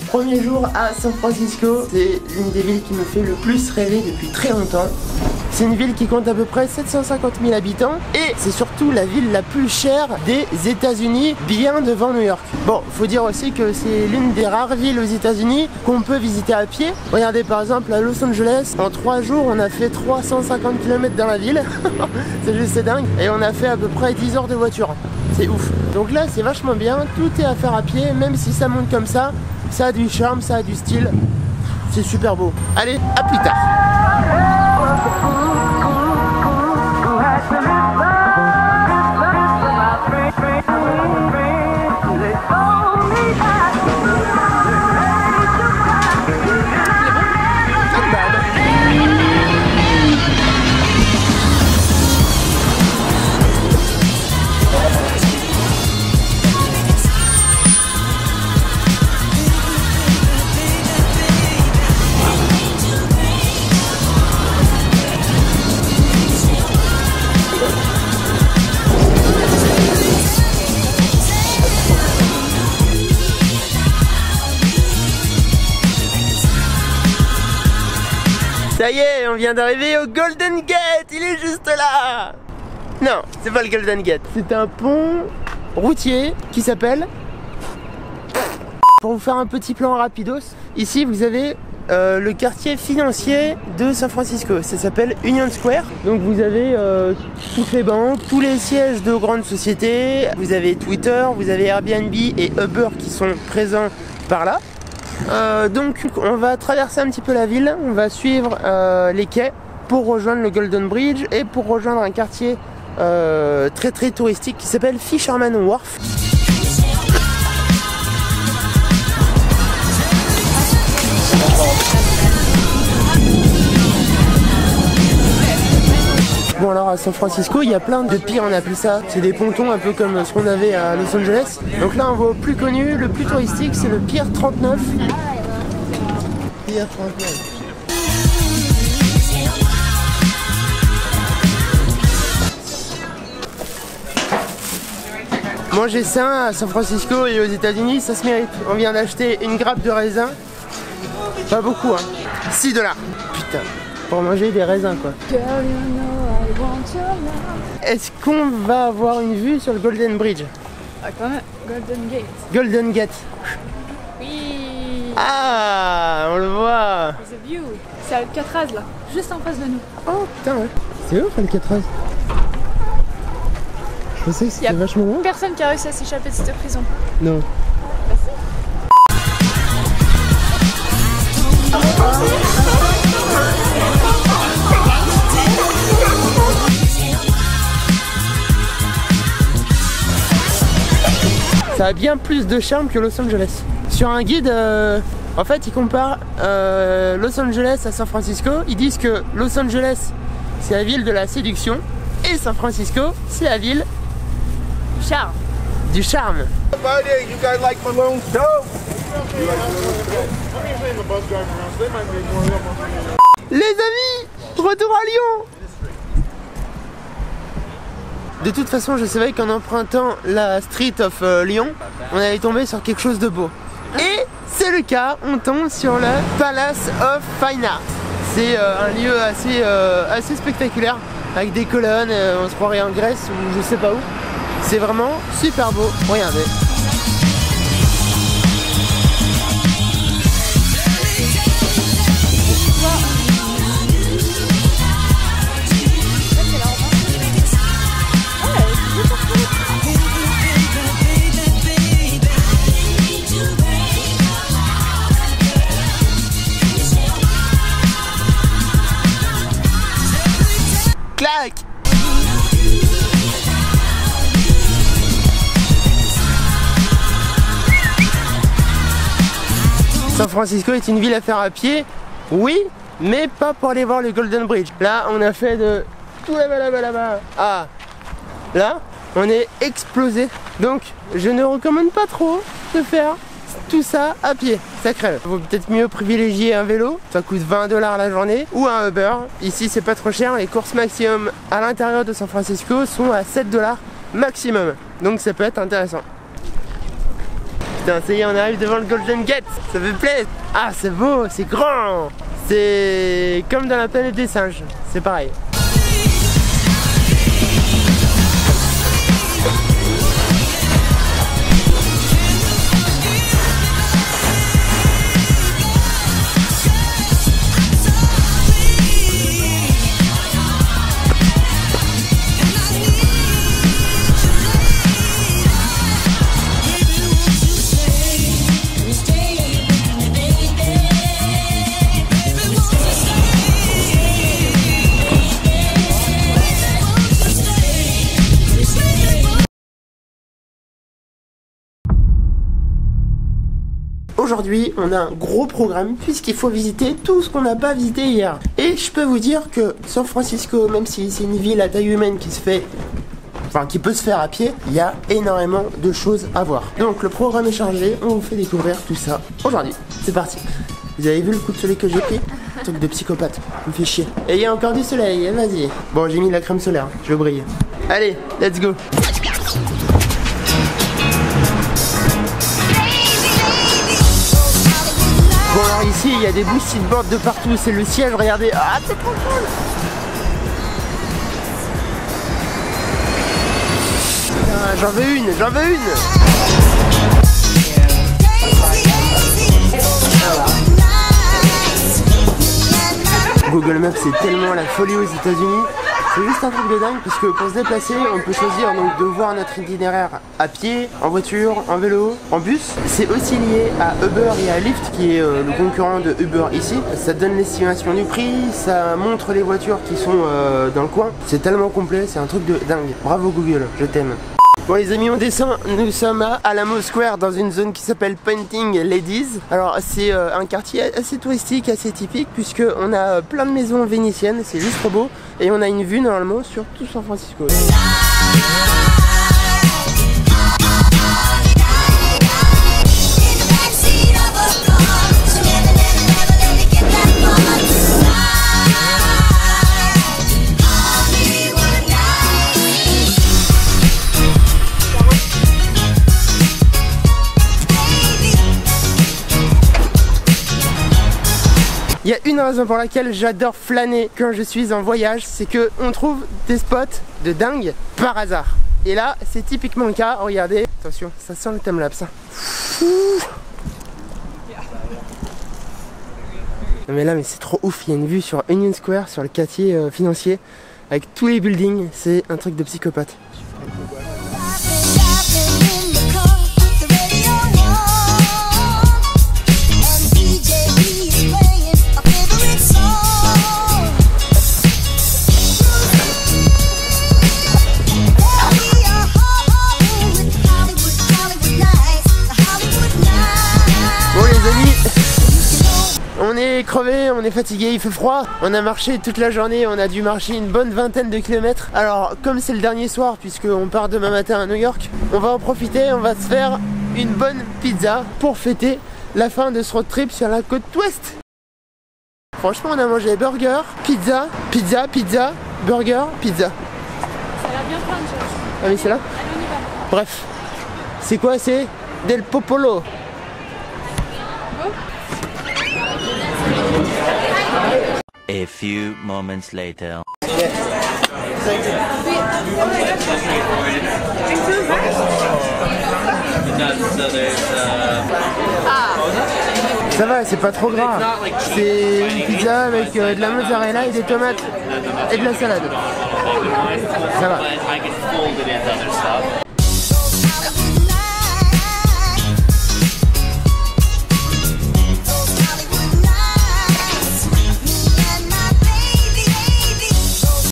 Premier jour à San Francisco, c'est l'une des villes qui me fait le plus rêver depuis très longtemps. C'est une ville qui compte à peu près 750 000 habitants et c'est surtout la ville la plus chère des États-Unis, bien devant New York. Bon, faut dire aussi que c'est l'une des rares villes aux États-Unis qu'on peut visiter à pied. Regardez par exemple à Los Angeles, en 3 jours on a fait 350 km dans la ville. C'est juste dingue. Et on a fait à peu près 10 heures de voiture. C'est ouf. Donc là c'est vachement bien, tout est à faire à pied, même si ça monte comme ça a du charme, ça a du style. C'est super beau. Allez, à plus tard. Ça y est, on vient d'arriver au Golden Gate, il est juste là. Non, c'est pas le Golden Gate. C'est un pont routier qui s'appelle... Pour vous faire un petit plan rapidos, ici vous avez le quartier financier de San Francisco. Ça s'appelle Union Square. Donc vous avez toutes les banques, tous les sièges de grandes sociétés. Vous avez Twitter, vous avez Airbnb et Uber qui sont présents par là. Donc on va traverser un petit peu la ville, on va suivre les quais pour rejoindre le Golden Bridge et pour rejoindre un quartier très touristique qui s'appelle Fisherman Wharf. Bon alors à San Francisco il y a plein de piers, on appelle ça, c'est des pontons un peu comme ce qu'on avait à Los Angeles. Donc là on voit au plus connu, le plus touristique, c'est le Pier 39. Pier 39. Manger sain à San Francisco et aux États-Unis, ça se mérite. On vient d'acheter une grappe de raisin, pas beaucoup hein, $6. Putain, pour manger des raisins quoi. Est-ce qu'on va avoir une vue sur le Golden Bridge? Ah, quand même, Golden Gate. Golden Gate. Oui. Ah, on le voit. The view. C'est Alcatraz là, juste en face de nous. Oh putain ouais. C'est ouf Alcatraz. Je pensais que c'était vachement loin. Personne qui a réussi à s'échapper de cette prison. Non. Bah, ça a bien plus de charme que Los Angeles. Sur un guide, en fait, ils comparent Los Angeles à San Francisco. Ils disent que Los Angeles, c'est la ville de la séduction, et San Francisco, c'est la ville charme. Du charme. Les amis, retour à Lyon. De toute façon, je savais qu'en empruntant la Street of Lyon, on allait tomber sur quelque chose de beau. Et c'est le cas, on tombe sur le Palace of Fine Art. C'est un lieu assez spectaculaire, avec des colonnes, on se croirait en Grèce ou je sais pas où. C'est vraiment super beau, regardez. Clac! San Francisco est une ville à faire à pied, oui, mais pas pour aller voir le Golden Bridge. Là, on a fait de tout là-bas à là, on est explosé. Donc, je ne recommande pas trop de faire tout ça à pied, ça crève. Il vaut peut-être mieux privilégier un vélo, ça coûte 20 $ la journée, ou un Uber. Ici, c'est pas trop cher, les courses maximum à l'intérieur de San Francisco sont à 7 $ maximum. Donc, ça peut être intéressant. Putain, ça y est, on arrive devant le Golden Gate. Ça fait plaisir. Ah, c'est beau, c'est grand. C'est comme dans la planète des singes. C'est pareil. Aujourd'hui, on a un gros programme puisqu'il faut visiter tout ce qu'on n'a pas visité hier. Et je peux vous dire que San Francisco, même si c'est une ville à taille humaine qui se fait, enfin qui peut se faire à pied, il y a énormément de choses à voir. Donc le programme est chargé, on vous fait découvrir tout ça aujourd'hui. C'est parti. Vous avez vu le coup de soleil que j'ai pris? Truc de psychopathe, ça me fait chier. Et il y a encore du soleil, vas-y. Bon, j'ai mis de la crème solaire, je brille. Allez, let's go. Bon alors ici il y a des boosted boards de partout, c'est le siège, regardez, ah c'est trop cool. J'en veux une, j'en veux une. Google Maps c'est tellement la folie aux États-Unis. C'est juste un truc de dingue puisque pour se déplacer on peut choisir donc de voir notre itinéraire à pied, en voiture, en vélo, en bus. C'est aussi lié à Uber et à Lyft qui est le concurrent de Uber ici. Ça donne l'estimation du prix, ça montre les voitures qui sont dans le coin. C'est tellement complet, c'est un truc de dingue. Bravo Google, je t'aime. Bon les amis, on descend, nous sommes à Alamo Square dans une zone qui s'appelle Painting Ladies. Alors c'est un quartier assez touristique, assez typique puisque on a plein de maisons vénitiennes, c'est juste trop beau. Et on a une vue normalement sur tout San Francisco. Il y a une raison pour laquelle j'adore flâner quand je suis en voyage, c'est que on trouve des spots de dingue par hasard. Et là, c'est typiquement le cas. Regardez, attention, ça sent le timelapse. Non mais là, mais c'est trop ouf. Il y a une vue sur Union Square, sur le quartier financier, avec tous les buildings. C'est un truc de psychopathe. On est crevé, on est fatigué, il fait froid. On a marché toute la journée, on a dû marcher une bonne vingtaine de kilomètres. Alors comme c'est le dernier soir puisqu'on part demain matin à New York, on va en profiter, on va se faire une bonne pizza pour fêter la fin de ce road trip sur la côte ouest. Franchement on a mangé burger, pizza, pizza, pizza, burger, pizza. Ça a l'air bien plein de choses. Ah mais c'est là. Allez on y va. Bref, c'est quoi? C'est Del Popolo. A few moments later. Ça va, c'est pas trop gras. C'est une pizza avec de la mozzarella et des tomates et de la salade. Ça va.